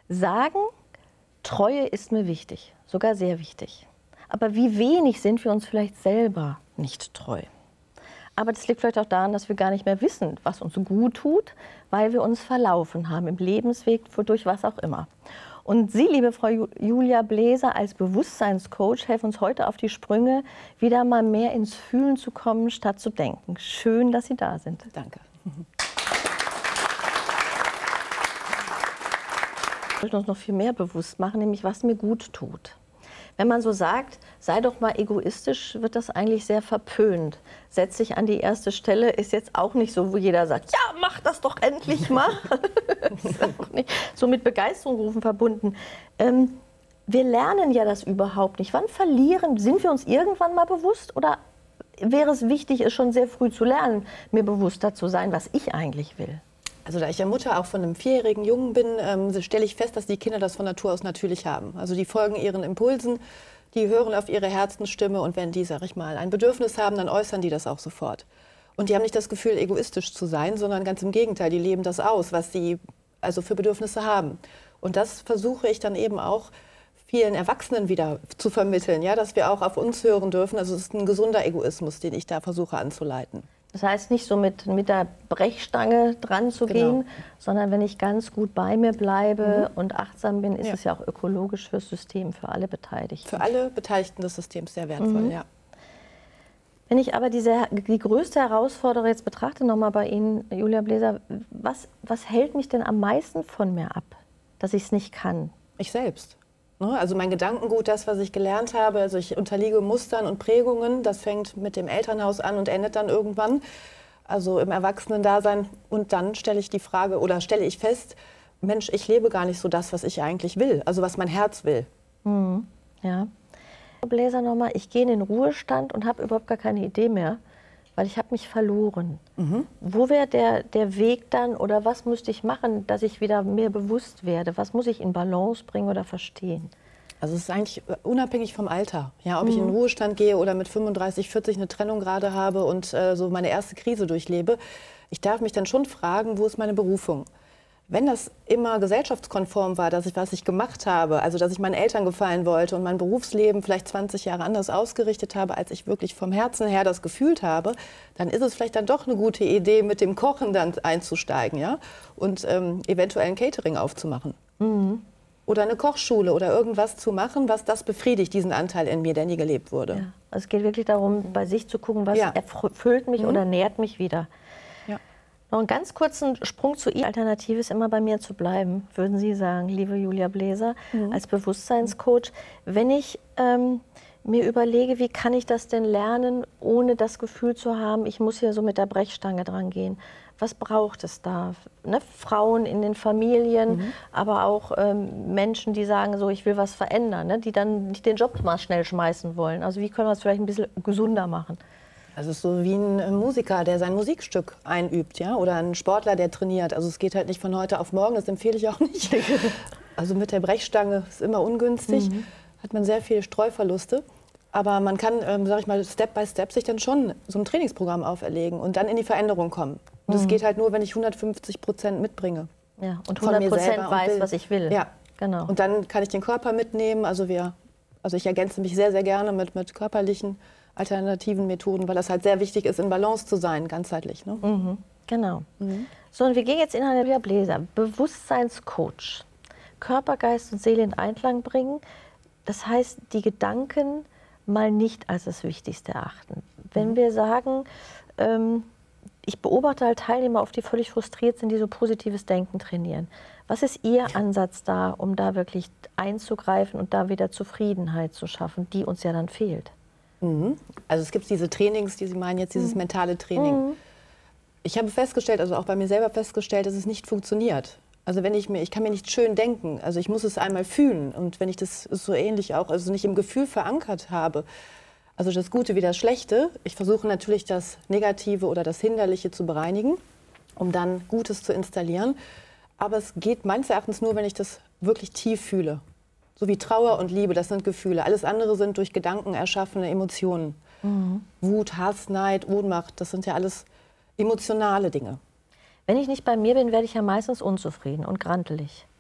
sagen, Treue ist mir wichtig, sogar sehr wichtig. Aber wie wenig sind wir uns vielleicht selber nicht treu? Aber das liegt vielleicht auch daran, dass wir gar nicht mehr wissen, was uns gut tut, weil wir uns verlaufen haben im Lebensweg, durch was auch immer. Und Sie, liebe Frau Julia Bläser, als Bewusstseinscoach, helfen uns heute auf die Sprünge, wieder mal mehr ins Fühlen zu kommen, statt zu denken. Schön, dass Sie da sind. Danke. Wir sollten uns noch viel mehr bewusst machen, nämlich was mir gut tut. Wenn man so sagt, sei doch mal egoistisch, wird das eigentlich sehr verpönt. Setz dich an die erste Stelle ist jetzt auch nicht so, wo jeder sagt, ja, mach das doch endlich mal. Ist auch nicht so mit Begeisterung rufen verbunden. Wir lernen ja das überhaupt nicht. Wann sind wir uns irgendwann mal bewusst? Oder wäre es wichtig, es schon sehr früh zu lernen, mir bewusster zu sein, was ich eigentlich will? Also da ich ja Mutter auch von einem 4-jährigen Jungen bin, stelle ich fest, dass die Kinder das von Natur aus natürlich haben. Also die folgen ihren Impulsen, die hören auf ihre Herzensstimme und wenn die, sag ich mal, ein Bedürfnis haben, dann äußern die das auch sofort. Und die haben nicht das Gefühl, egoistisch zu sein, sondern ganz im Gegenteil, die leben das aus, was sie also für Bedürfnisse haben. Und das versuche ich dann eben auch vielen Erwachsenen wieder zu vermitteln, ja, dass wir auch auf uns hören dürfen. Also es ist ein gesunder Egoismus, den ich da versuche anzuleiten. Das heißt, nicht so mit der Brechstange dran zu gehen, sondern wenn ich ganz gut bei mir bleibe und achtsam bin, ist es ja auch ökologisch fürs System, für alle Beteiligten. Für alle Beteiligten des Systems sehr wertvoll, ja. Wenn ich aber die größte Herausforderung jetzt betrachte, nochmal bei Ihnen, Julia Bläser, was hält mich denn am meisten von mir ab, dass ich es nicht kann? Ich selbst. Also mein Gedankengut, das, was ich gelernt habe, also ich unterliege Mustern und Prägungen, das fängt mit dem Elternhaus an und endet dann irgendwann, also im Erwachsenendasein. Und dann stelle ich die Frage oder stelle ich fest, Mensch, ich lebe gar nicht so das, was ich eigentlich will, also was mein Herz will. Ja. Frau Bläser nochmal, ich gehe in den Ruhestand und habe überhaupt gar keine Idee mehr, weil ich habe mich verloren. Wo wäre der Weg dann oder was müsste ich machen, dass ich wieder mehr bewusst werde? Was muss ich in Balance bringen oder verstehen? Also es ist eigentlich unabhängig vom Alter. Ja, ob ich in den Ruhestand gehe oder mit 35, 40 eine Trennung gerade habe und so meine erste Krise durchlebe. Ich darf mich dann schon fragen, wo ist meine Berufung? Wenn das immer gesellschaftskonform war, was ich gemacht habe, also dass ich meinen Eltern gefallen wollte und mein Berufsleben vielleicht 20 Jahre anders ausgerichtet habe, als ich wirklich vom Herzen her das gefühlt habe, dann ist es vielleicht dann doch eine gute Idee, mit dem Kochen dann einzusteigen, ja? Und eventuell ein Catering aufzumachen. Oder eine Kochschule oder irgendwas zu machen, was das befriedigt, diesen Anteil in mir, der nie gelebt wurde. Ja. Also es geht wirklich darum, bei sich zu gucken, was erfüllt mich oder nährt mich wieder. Noch einen ganz kurzen Sprung zu Ihrer Alternative ist immer bei mir zu bleiben, würden Sie sagen, liebe Julia Bläser, als Bewusstseinscoach. Wenn ich mir überlege, wie kann ich das denn lernen, ohne das Gefühl zu haben, ich muss hier so mit der Brechstange dran gehen. Was braucht es da? Ne? Frauen in den Familien, aber auch Menschen, die sagen, so, ich will was verändern, ne? Die dann nicht den Job mal schnell schmeißen wollen. Also wie können wir es vielleicht ein bisschen gesunder machen? Also es ist so wie ein Musiker, der sein Musikstück einübt, ja, oder ein Sportler, der trainiert. Also es geht halt nicht von heute auf morgen, das empfehle ich auch nicht. Also mit der Brechstange ist immer ungünstig, hat man sehr viele Streuverluste. Aber man kann, sag ich mal, Step by Step sich dann schon so ein Trainingsprogramm auferlegen und dann in die Veränderung kommen. Und das geht halt nur, wenn ich 150% mitbringe. Ja, und 100% weiß, was ich will. Ja, genau. Und dann kann ich den Körper mitnehmen. Also ich ergänze mich sehr, sehr gerne mit körperlichen alternativen Methoden, weil das halt sehr wichtig ist, in Balance zu sein, ganzheitlich. Ne? Genau. So, und wir gehen jetzt in eine Julia Bläser, Bewusstseinscoach. Körper, Geist und Seele in Einklang bringen. Das heißt, die Gedanken mal nicht als das Wichtigste erachten. Wenn wir sagen, ich beobachte halt Teilnehmer oft, die völlig frustriert sind, die so positives Denken trainieren. Was ist Ihr Ansatz da, um da wirklich einzugreifen und da wieder Zufriedenheit zu schaffen, die uns ja dann fehlt? Also es gibt diese Trainings, die Sie meinen jetzt, dieses mentale Training. Ich habe festgestellt, also auch bei mir selber festgestellt, dass es nicht funktioniert. Also ich kann mir nicht schön denken, also ich muss es einmal fühlen. Und wenn ich das so ähnlich auch, also nicht im Gefühl verankert habe, also das Gute wie das Schlechte, ich versuche natürlich das Negative oder das Hinderliche zu bereinigen, um dann Gutes zu installieren. Aber es geht meines Erachtens nur, wenn ich das wirklich tief fühle. So wie Trauer und Liebe, das sind Gefühle. Alles andere sind durch Gedanken erschaffene Emotionen. Wut, Hass, Neid, Ohnmacht, das sind ja alles emotionale Dinge. Wenn ich nicht bei mir bin, werde ich ja meistens unzufrieden und grantelig.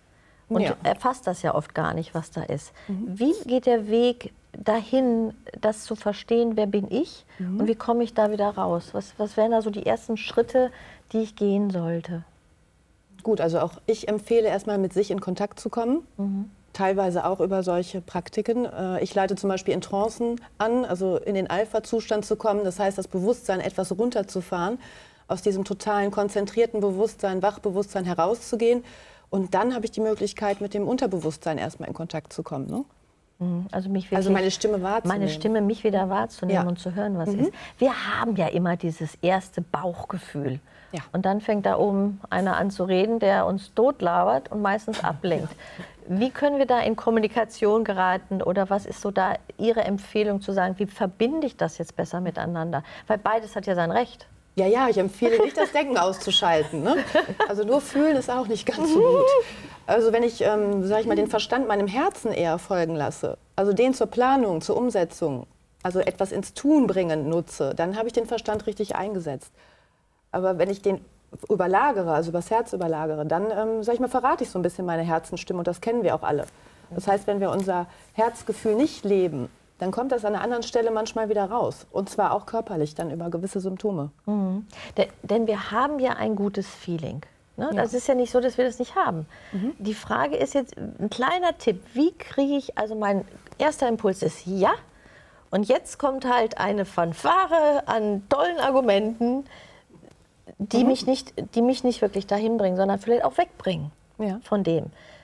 und erfasst das ja oft gar nicht, was da ist. Wie geht der Weg dahin, das zu verstehen, wer bin ich und wie komme ich da wieder raus? Was wären da so die ersten Schritte, die ich gehen sollte? Gut, also auch ich empfehle erstmal mit sich in Kontakt zu kommen. Teilweise auch über solche Praktiken. Ich leite zum Beispiel in Trancen an, also in den Alpha-Zustand zu kommen. Das heißt, das Bewusstsein etwas runterzufahren, aus diesem totalen konzentrierten Bewusstsein, Wachbewusstsein herauszugehen. Und dann habe ich die Möglichkeit, mit dem Unterbewusstsein erstmal in Kontakt zu kommen. Ne? Also meine Stimme wahrzunehmen. Meine Stimme, mich wieder wahrzunehmen und zu hören, was ist. Wir haben ja immer dieses erste Bauchgefühl. Ja. Und dann fängt da oben einer an zu reden, der uns totlabert und meistens ablenkt. Wie können wir da in Kommunikation geraten oder was ist so da Ihre Empfehlung zu sagen, wie verbinde ich das jetzt besser miteinander? Weil beides hat ja sein Recht. Ja, ich empfehle nicht, das Denken auszuschalten. Ne? Also nur fühlen ist auch nicht ganz so gut. Also wenn ich, sag ich mal, den Verstand meinem Herzen eher folgen lasse, also den zur Planung, zur Umsetzung, also etwas ins Tun bringen nutze, dann habe ich den Verstand richtig eingesetzt. Aber wenn ich den überlagere, also übers Herz überlagere, dann, sag ich mal, verrate ich so ein bisschen meine Herzensstimme und das kennen wir auch alle. Das heißt, wenn wir unser Herzgefühl nicht leben, dann kommt das an einer anderen Stelle manchmal wieder raus. Und zwar auch körperlich, dann über gewisse Symptome. Denn wir haben ja ein gutes Feeling. Ne? Das ist ja nicht so, dass wir das nicht haben. Die Frage ist jetzt, ein kleiner Tipp, wie kriege ich, also mein erster Impuls ist ja, und jetzt kommt halt eine Fanfare an tollen Argumenten, die mich nicht wirklich dahin bringen, sondern vielleicht auch wegbringen von dem.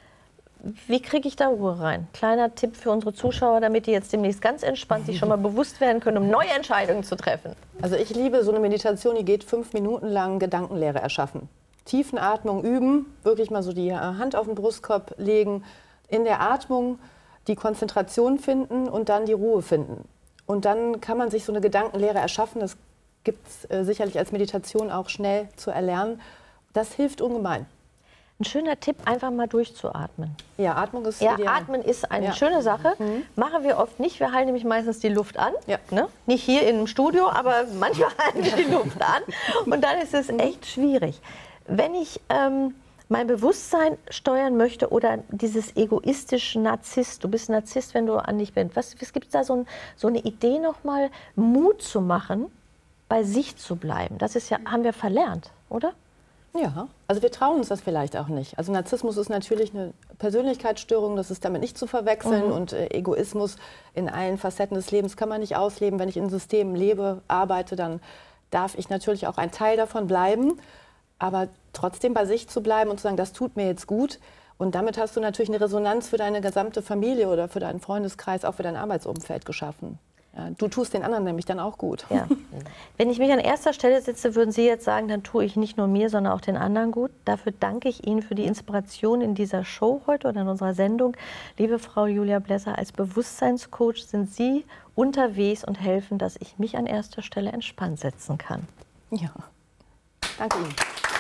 Wie kriege ich da Ruhe rein? Kleiner Tipp für unsere Zuschauer, damit die jetzt demnächst ganz entspannt sich schon mal bewusst werden können, um neue Entscheidungen zu treffen. Also ich liebe so eine Meditation, die geht 5 Minuten lang Gedankenleere erschaffen. Tiefenatmung üben, wirklich mal so die Hand auf den Brustkorb legen, in der Atmung die Konzentration finden und dann die Ruhe finden. Und dann kann man sich so eine Gedankenleere erschaffen, das gibt es sicherlich als Meditation auch schnell zu erlernen. Das hilft ungemein. Ein schöner Tipp, einfach mal durchzuatmen. Ja, Atmung ist ideal. Atmen ist eine schöne Sache. Machen wir oft nicht. Wir halten nämlich meistens die Luft an. Ne? Nicht hier im Studio, aber manchmal halten wir die Luft an. Und dann ist es echt schwierig. Wenn ich mein Bewusstsein steuern möchte oder dieses egoistische Narzisst, du bist Narzisst, wenn du an dich bist. Was gibt es da so eine Idee nochmal, Mut zu machen, bei sich zu bleiben? Das ist ja, haben wir verlernt, oder? Ja, also wir trauen uns das vielleicht auch nicht. Also Narzissmus ist natürlich eine Persönlichkeitsstörung, das ist damit nicht zu verwechseln. Und Egoismus in allen Facetten des Lebens kann man nicht ausleben. Wenn ich in Systemen lebe, arbeite, dann darf ich natürlich auch ein Teil davon bleiben. Aber trotzdem bei sich zu bleiben und zu sagen, das tut mir jetzt gut. Und damit hast du natürlich eine Resonanz für deine gesamte Familie oder für deinen Freundeskreis, auch für dein Arbeitsumfeld geschaffen. Ja, du tust den anderen nämlich dann auch gut. Ja. Wenn ich mich an erster Stelle setze, würden Sie jetzt sagen, dann tue ich nicht nur mir, sondern auch den anderen gut. Dafür danke ich Ihnen für die Inspiration in dieser Show heute oder in unserer Sendung. Liebe Frau Julia Blesser, als Bewusstseinscoach sind Sie unterwegs und helfen, dass ich mich an erster Stelle entspannt setzen kann. Ja, danke Ihnen.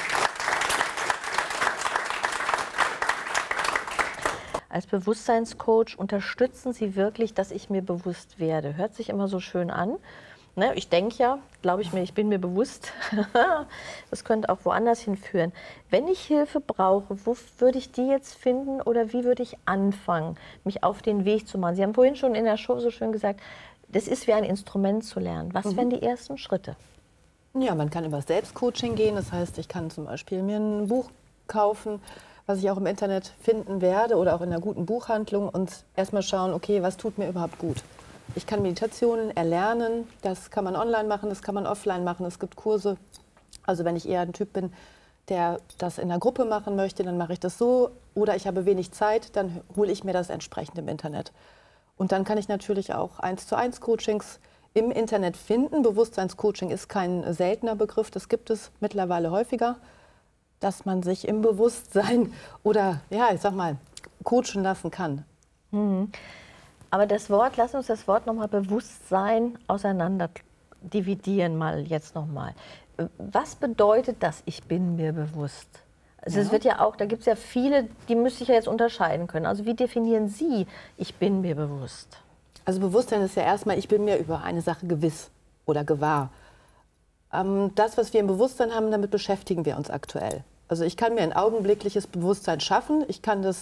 Als Bewusstseinscoach unterstützen Sie wirklich, dass ich mir bewusst werde. Hört sich immer so schön an. Ne, ich denke ja, glaube ich mir, ich bin mir bewusst. Das könnte auch woanders hinführen. Wenn ich Hilfe brauche, wo würde ich die jetzt finden oder wie würde ich anfangen, mich auf den Weg zu machen? Sie haben vorhin schon in der Show so schön gesagt, das ist wie ein Instrument zu lernen. Was wären die ersten Schritte? Ja, man kann über Selbstcoaching gehen. Das heißt, ich kann zum Beispiel mir ein Buch kaufen, was ich auch im Internet finden werde oder auch in einer guten Buchhandlung und erstmal schauen, okay, was tut mir überhaupt gut. Ich kann Meditationen erlernen, das kann man online machen, das kann man offline machen, es gibt Kurse. Also wenn ich eher ein Typ bin, der das in einer Gruppe machen möchte, dann mache ich das so. Oder ich habe wenig Zeit, dann hole ich mir das entsprechend im Internet. Und dann kann ich natürlich auch 1:1 Coachings im Internet finden. Bewusstseinscoaching ist kein seltener Begriff, das gibt es mittlerweile häufiger, dass man sich im Bewusstsein oder, ja, ich sag mal, coachen lassen kann. Aber das Wort, lass uns das Wort nochmal Bewusstsein auseinander dividieren mal jetzt nochmal. Was bedeutet das, ich bin mir bewusst? Also es wird ja auch, da gibt es ja viele, die müsste ich ja jetzt unterscheiden können. Also wie definieren Sie, ich bin mir bewusst? Also Bewusstsein ist ja erstmal, ich bin mir über eine Sache gewiss oder gewahr. Das, was wir im Bewusstsein haben, damit beschäftigen wir uns aktuell. Also ich kann mir ein augenblickliches Bewusstsein schaffen, ich kann das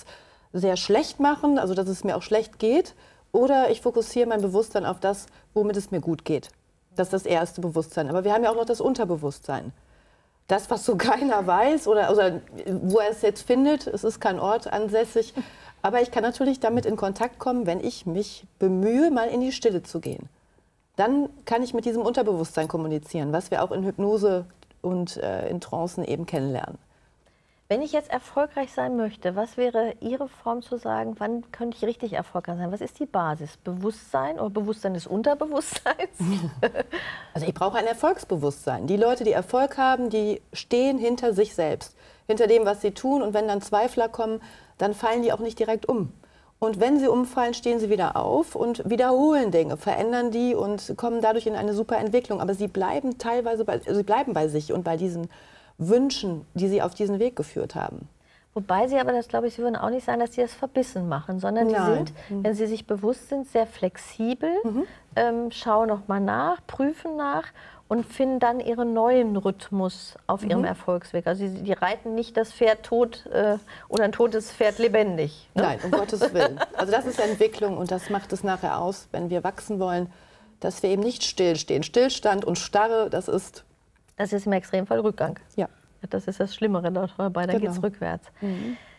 sehr schlecht machen, also dass es mir auch schlecht geht, oder ich fokussiere mein Bewusstsein auf das, womit es mir gut geht. Das ist das erste Bewusstsein. Aber wir haben ja auch noch das Unterbewusstsein. Das, was so keiner weiß oder wo er es jetzt findet, es ist kein Ort ansässig. Aber ich kann natürlich damit in Kontakt kommen, wenn ich mich bemühe, mal in die Stille zu gehen. Dann kann ich mit diesem Unterbewusstsein kommunizieren, was wir auch in Hypnose und in Trancen eben kennenlernen. Wenn ich jetzt erfolgreich sein möchte, was wäre Ihre Form zu sagen, wann könnte ich richtig erfolgreich sein? Was ist die Basis? Bewusstsein oder Bewusstsein des Unterbewusstseins? Also ich brauche ein Erfolgsbewusstsein. Die Leute, die Erfolg haben, die stehen hinter sich selbst, hinter dem, was sie tun. Und wenn dann Zweifler kommen, dann fallen die auch nicht direkt um. Und wenn sie umfallen, stehen sie wieder auf und wiederholen Dinge, verändern die und kommen dadurch in eine super Entwicklung. Aber sie bleiben teilweise bei sich und bei diesen Wünschen, die sie auf diesen Weg geführt haben. Wobei Sie aber, das glaube ich, Sie würden auch nicht sagen, dass Sie das verbissen machen, sondern die sind, wenn Sie sich bewusst sind, sehr flexibel, schauen noch mal nach, prüfen nach und finden dann Ihren neuen Rhythmus auf Ihrem Erfolgsweg. Also die reiten nicht das Pferd tot oder ein totes Pferd lebendig. Ne? Nein, um Gottes Willen. Also das ist Entwicklung und das macht es nachher aus, wenn wir wachsen wollen, dass wir eben nicht stillstehen. Stillstand und Starre, das ist im Extremfall Rückgang. Ja. Das ist das Schlimmere dabei, dann geht es rückwärts.